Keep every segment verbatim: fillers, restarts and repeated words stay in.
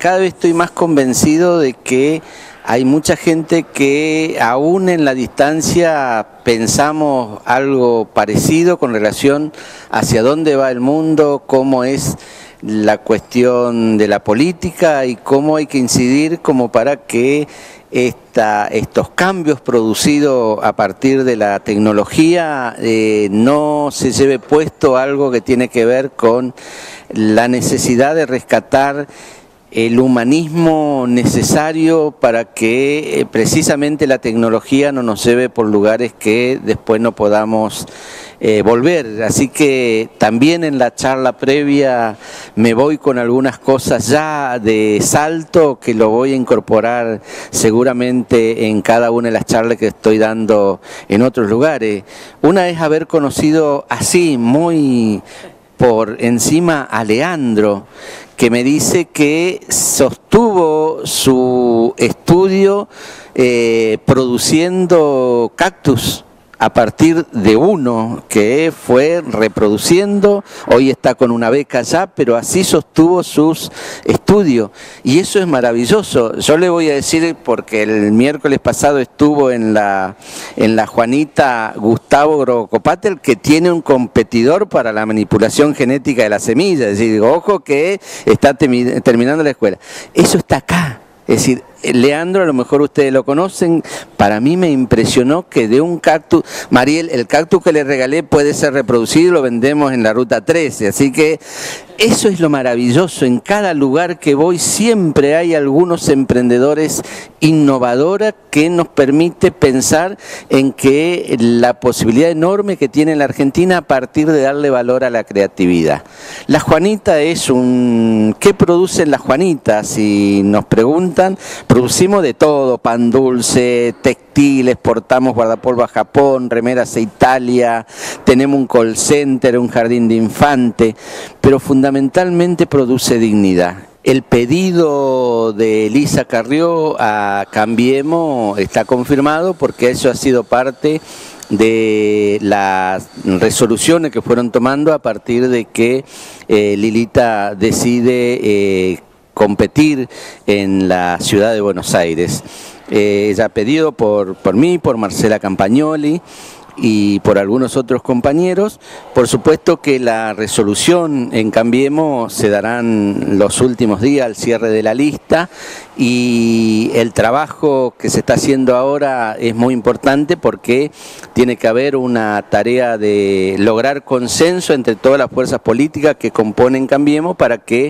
cada vez estoy más convencido de que hay mucha gente que aún en la distancia pensamos algo parecido con relación hacia dónde va el mundo, cómo es la cuestión de la política y cómo hay que incidir como para que esta, estos cambios producidos a partir de la tecnología eh, no se lleve puesto algo que tiene que ver con la necesidad de rescatar el humanismo necesario para que eh, precisamente la tecnología no nos lleve por lugares que después no podamos eh, volver. Así que también en la charla previa me voy con algunas cosas ya de salto que lo voy a incorporar seguramente en cada una de las charlas que estoy dando en otros lugares. Una es haber conocido así, muy por encima, a Leandro, que me dice que sostuvo su estudio eh, produciendo cactus a partir de uno que fue reproduciendo, hoy está con una beca ya, pero así sostuvo sus estudios y eso es maravilloso. Yo le voy a decir, porque el miércoles pasado estuvo en la, en la Juanita Gustavo Grocopatel, que tiene un competidor para la manipulación genética de la semilla, es decir, ojo que está terminando la escuela. Eso está acá. Es decir, Leandro, a lo mejor ustedes lo conocen, para mí me impresionó que de un cactus, Mariel, el cactus que le regalé puede ser reproducido, lo vendemos en la ruta trece, así que eso es lo maravilloso, en cada lugar que voy siempre hay algunos emprendedores innovadores que nos permite pensar en que la posibilidad enorme que tiene la Argentina a partir de darle valor a la creatividad. La Juanita es un... ¿Qué producen las Juanitas? Si nos preguntan, producimos de todo, pan dulce, textil, exportamos guardapolvo a Japón, remeras a Italia, tenemos un call center, un jardín de infante, pero fundamentalmente produce dignidad. El pedido de Elisa Carrió a Cambiemos está confirmado porque eso ha sido parte de las resoluciones que fueron tomando a partir de que eh, Lilita decide eh, competir en la ciudad de Buenos Aires. Eh, ella ha pedido por, por mí, por Marcela Campagnoli y por algunos otros compañeros. Por supuesto que la resolución en Cambiemos se darán los últimos días al cierre de la lista y el trabajo que se está haciendo ahora es muy importante porque tiene que haber una tarea de lograr consenso entre todas las fuerzas políticas que componen Cambiemos para que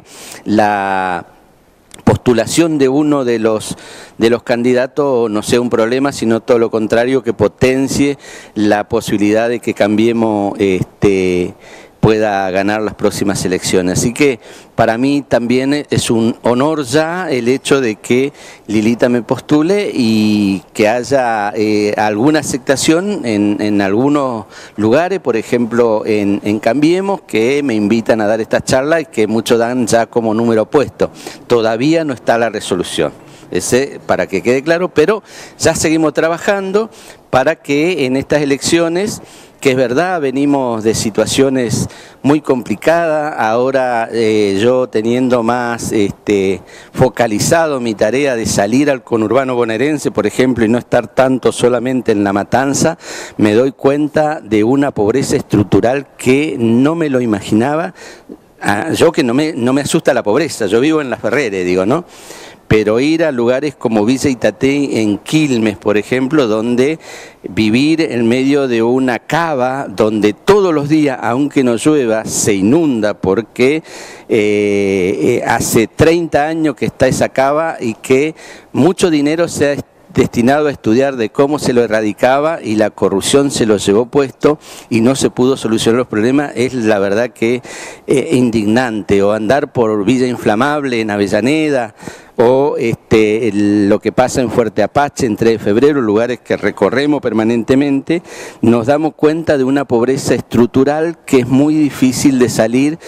la postulación de uno de los, de los candidatos no sea un problema, sino todo lo contrario, que potencie la posibilidad de que Cambiemos este, pueda ganar las próximas elecciones. Así que para mí también es un honor ya el hecho de que Lilita me postule y que haya eh, alguna aceptación en, en algunos lugares, por ejemplo en, en Cambiemos, que me invitan a dar esta charla y que muchos dan ya como número puesto. Todavía no está la resolución, ese para que quede claro, pero ya seguimos trabajando para que en estas elecciones, que es verdad, venimos de situaciones muy complicadas, ahora eh, yo teniendo más este, focalizado mi tarea de salir al conurbano bonaerense, por ejemplo, y no estar tanto solamente en La Matanza, me doy cuenta de una pobreza estructural que no me lo imaginaba. Ah, yo que no me, no me asusta la pobreza, yo vivo en Las Ferreres, digo, ¿no? Pero ir a lugares como Villa Itatí en Quilmes, por ejemplo, donde vivir en medio de una cava, donde todos los días, aunque no llueva, se inunda porque eh, eh, hace treinta años que está esa cava y que mucho dinero se ha destinado a estudiar de cómo se lo erradicaba y la corrupción se lo llevó puesto y no se pudo solucionar los problemas, es la verdad que eh, indignante. O andar por Villa Inflamable en Avellaneda, o este, el, lo que pasa en Fuerte Apache en tres de febrero, lugares que recorremos permanentemente, nos damos cuenta de una pobreza estructural que es muy difícil de salir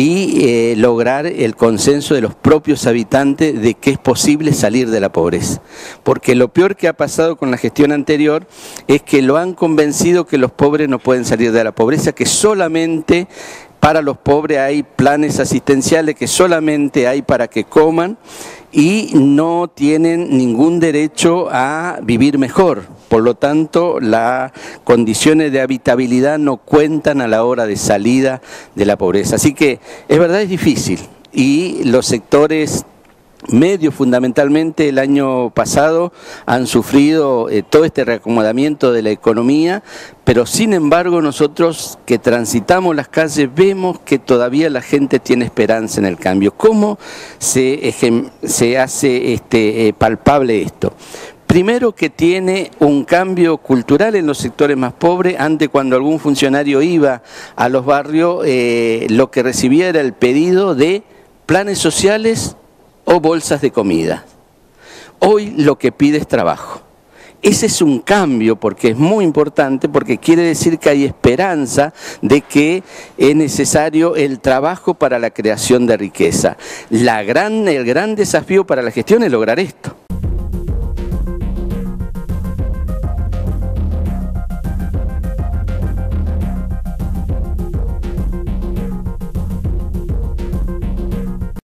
y eh, lograr el consenso de los propios habitantes de que es posible salir de la pobreza. Porque lo peor que ha pasado con la gestión anterior es que lo han convencido que los pobres no pueden salir de la pobreza, que solamente para los pobres hay planes asistenciales, que solamente hay para que coman, y no tienen ningún derecho a vivir mejor. Por lo tanto, las condiciones de habitabilidad no cuentan a la hora de salida de la pobreza. Así que, es verdad, es difícil. Y los sectores medios, fundamentalmente, el año pasado han sufrido eh, todo este reacomodamiento de la economía, pero sin embargo nosotros que transitamos las calles vemos que todavía la gente tiene esperanza en el cambio. ¿Cómo se, se hace este, eh, palpable esto? Primero, que tiene un cambio cultural en los sectores más pobres. Antes, cuando algún funcionario iba a los barrios, eh, lo que recibía era el pedido de planes sociales o bolsas de comida. Hoy lo que pide es trabajo. Ese es un cambio, porque es muy importante, porque quiere decir que hay esperanza de que es necesario el trabajo para la creación de riqueza. La gran, el gran desafío para la gestión es lograr esto.